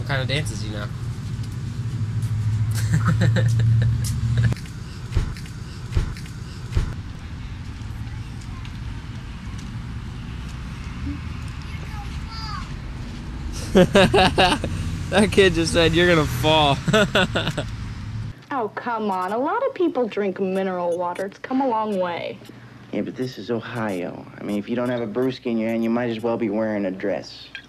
What kind of dances do you know? That kid just said you're gonna fall. Oh, come on. A lot of people drink mineral water. It's come a long way. Yeah, but this is Ohio. I mean, if you don't have a brewski in your hand, you might as well be wearing a dress.